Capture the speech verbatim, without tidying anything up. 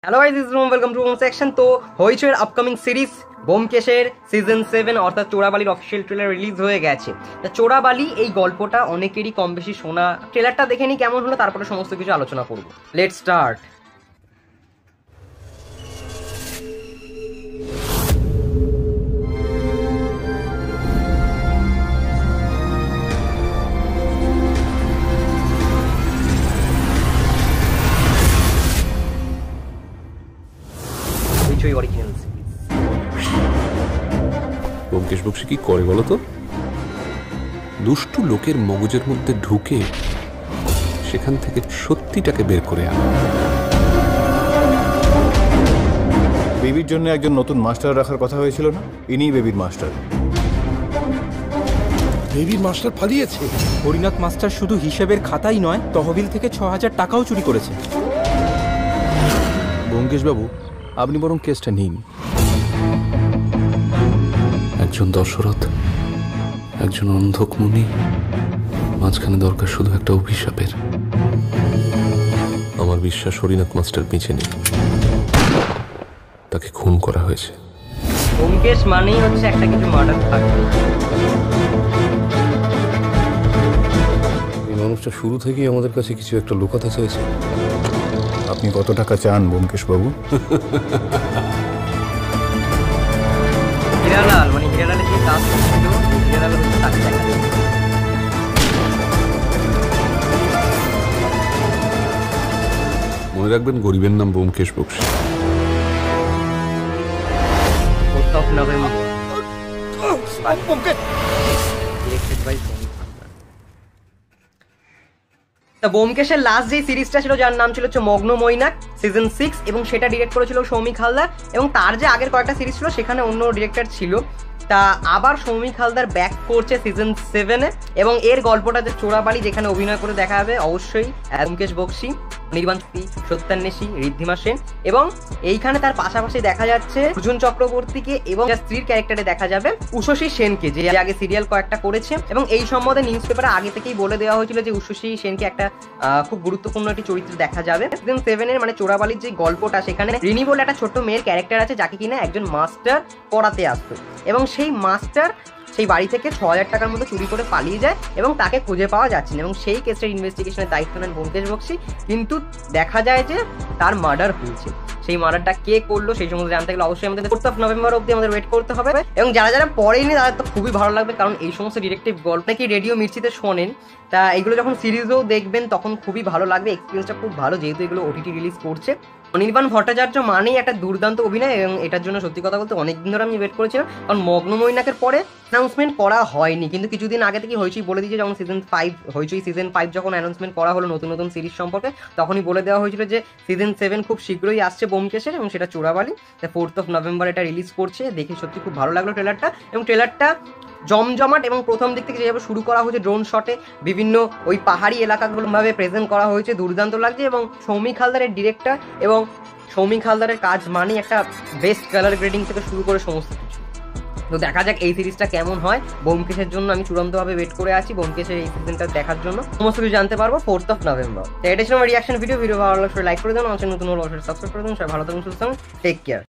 Hello guys, this is room, welcome to home section. তো হইচইয়ের upcoming series ব্যোমকেশের season seven অর্থাৎ চোরাবালির অফিসিয়াল ট্রেলার রিলিজ হয়ে গেছে। তা চোরাবালি এই গল্পটা অনেকেরই কম বেশি শোনা। ট্রেলারটা দেখে নিই কেমন হলো, তারপরে সমস্ত কিছু আলোচনা করব। Let's start. ব্যোমকেশ বক্সী কি করে বলো তো? দুষ্টু লোকের মগজের মধ্যে ঢুকে সেখান থেকে সত্যিটাকে বের করে আনে। বেবির জন্য একজন নতুন মাস্টার রাখার কথা হয়েছিল না? ইনি বেবির মাস্টার। বেবির মাস্টার পালিয়েছে। হরিনাথ মাস্টার শুধু হিসেবের খাতাই নয়, তহবিল থেকে ছ হাজার টাকাও চুরি করেছে। ব্যোমকেশ বাবু, আপনি বরং কেসটা নিন। একজন দশরথ, একজন অন্ধক মুনি, মাঝখানে দরকার শুধু একটা অভিশাপের। আমার বিশ্বাস হরিনাথ মাস্টার বেঁচে নেই, তাকে খুন করা হয়েছে। ব্যোমকেশ মানেই হচ্ছে একটা কিছু মার্ডার থাকবে। এই মানুষটা শুরু থেকেই আমাদের কাছে কিছু একটা লুকাতে চাইছে। আপনি কত টাকা চান ব্যোমকেশ বাবু? হিরালাল মানে হিরালালের যে কাজ ছিল, হিরালাল হচ্ছে তাকে দেখা যায়। মনে রাখবেন, গরিবের নাম Byomkesh Bakshi. Fourth of November. Directed by Somi. তা ব্যোমকেশের লাস্ট যে সিরিজটা ছিল, যার নাম ছিল হচ্ছে মগ্ন মৈনাক সিজন সিক্স, এবং সেটা ডিরেক্ট করেছিল সৌমিক হালদার। এবং তার যে আগের কয়েকটা সিরিজ ছিল সেখানে অন্য ডিরেক্টর ছিল। তা আবার সৌমিক হালদার ব্যাক করছে সিজন সেভেনে, এবং এর গল্পটা যে চোরাবালি, যেখানে অভিনয় করে দেখা যাবে অবশ্যই ব্যোমকেশ বক্সী, নির্বাণ চক্রবর্তী, সত্যান্বেষী, ঋদ্ধিমা সেন, এবং এইখানে তার পাশাপাশি দেখা যাচ্ছে অর্জুন চক্রবর্তীকে, এবং স্ত্রীর ক্যারেক্টারে দেখা যাবে উষসী সেনকে, যে আগে সিরিয়াল কয়েকটা করেছে। এবং এই সম্বন্ধে নিউজ পেপারে আগে থেকেই বলে দেওয়া হয়েছিল যে উষসী সেনকে একটা খুব গুরুত্বপূর্ণ একটি চরিত্র দেখা যাবে সিজন সেভেনের, মানে চোরাবালির যে গল্পটা, সেখানে রিনি বলে একটা ছোট্ট মেয়ের ক্যারেক্টার আছে, যাকে কিনা একজন মাস্টার পড়াতে আসতো, এবং সেই মাস্টার সেই বাড়ি থেকে ছ হাজার টাকার মতো চুরি করে পালিয়ে যায়, এবং তাকে খুঁজে পাওয়া যাচ্ছে না। এবং সেই কেসের ইনভেস্টিগেশনের দায়িত্ব নেন ব্যোমকেশ বক্সী, কিন্তু দেখা যায় যে তার মার্ডার হয়েছে। সেই মার্ডারটা কে করলো সেই সমস্ত জানতে গেলে অবশ্যই আমাদের ফোর্থ অফ নভেম্বর অব্দি আমাদের ওয়েট করতে হবে। এবং যারা যারা পড়েনি তাদের তো খুবই ভালো লাগবে, কারণ এই সমস্ত ডিরেক্টিভ গল্প নাকি রেডিও মির্চিতে শোনেন। তা এগুলো যখন সিরিজও দেখবেন তখন খুবই ভালো লাগবে, এক্সপিরিয়েন্সটা খুব ভালো, যেহেতু এগুলো ওটিটি রিলিজ করছে। অনির্বাণ ভট্টাচার্য মানেই একটা দুর্দান্ত অভিনয়, এবং এটার জন্য সত্যি কথা বলতে অনেকদিন ধরে আমি ওয়েট করেছিলাম, কারণ মগ্ন মৈনাকের পরে অ্যানাউন্সমেন্ট করা হয়নি, কিন্তু কিছুদিন আগে থেকে হইচই বলে দিয়েছে, যখন season five Hoichoi season five যখন অ্যানাউন্সমেন্ট করা হলো নতুন নতুন সিরিজ সম্পর্কে, তখনই বলে দেওয়া হয়েছিল যে সিজন সেভেন খুব শীঘ্রই আসছে ব্যোমকেশের, এবং সেটা চোরাবালি। ফোর্থ অফ নভেম্বর এটা রিলিজ করছে। দেখে সত্যি খুব ভালো লাগলো ট্রেলারটা, এবং ট্রেলারটা জমজমাট, এবং প্রথম দিক থেকে যেভাবে শুরু করা হয়েছে ড্রোন শটে বিভিন্ন ওই পাহাড়ি এলাকাগুলো ভাবে প্রেজেন্ট করা হয়েছে, দুর্দান্ত লাগছে। এবং সৌমিক হালদারের ডিরেক্টর, এবং সৌমিক হালদারের কাজ মানে একটা বেস্ট কালার গ্রেডিং থেকে শুরু করে সমস্ত কিছু। তো দেখা যাক এই সিরিজটা কেমন হয়। ব্যোমকেশের জন্য আমি চূড়ান্তভাবে ওয়েট করে আছি, ব্যোমকেশের এই সিজনটা দেখার জন্য। সমস্ত কিছু জানতে পারবো ফোর্থ অফ নভেম্বর। তো এটা ছিল আমার রিয়াকশন ভিডিও। ভিডিও ভালো লাগলে লাইক করে দেন, আমার নতুন হলে অবশ্যই সাবস্ক্রাইব করে দেন। সবাই ভালো থাকুন, সুস্থ থাকুন, টেক কেয়ার।